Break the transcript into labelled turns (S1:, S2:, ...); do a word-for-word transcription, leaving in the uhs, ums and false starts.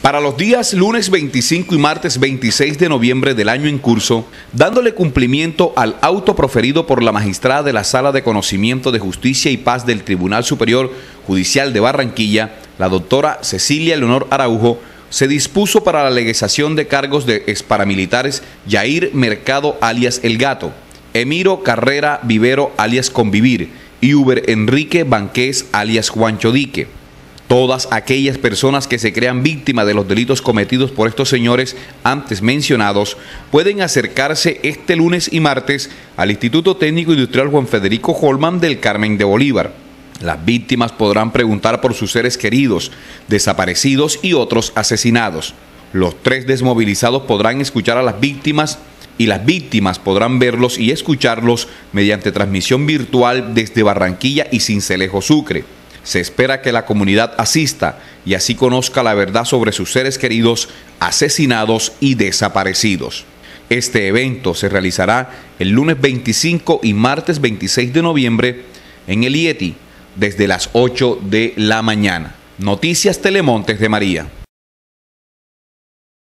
S1: Para los días lunes veinticinco y martes veintiséis de noviembre del año en curso, dándole cumplimiento al auto proferido por la magistrada de la Sala de Conocimiento de Justicia y Paz del Tribunal Superior Judicial de Barranquilla, la doctora Cecilia Leonor Araujo, se dispuso para la legislación de cargos de exparamilitares Yair Mercado alias El Gato, Emiro Carrera Vivero alias Convivir y Uber Enrique Banqués alias Juancho Dique. Todas aquellas personas que se crean víctimas de los delitos cometidos por estos señores antes mencionados pueden acercarse este lunes y martes al Instituto Técnico Industrial Juan Federico Holman del Carmen de Bolívar. Las víctimas podrán preguntar por sus seres queridos, desaparecidos y otros asesinados. Los tres desmovilizados podrán escuchar a las víctimas y las víctimas podrán verlos y escucharlos mediante transmisión virtual desde Barranquilla y Sincelejo, Sucre. Se espera que la comunidad asista y así conozca la verdad sobre sus seres queridos, asesinados y desaparecidos. Este evento se realizará el lunes veinticinco y martes veintiséis de noviembre en el I E T I desde las ocho de la mañana. Noticias Telemontes de María.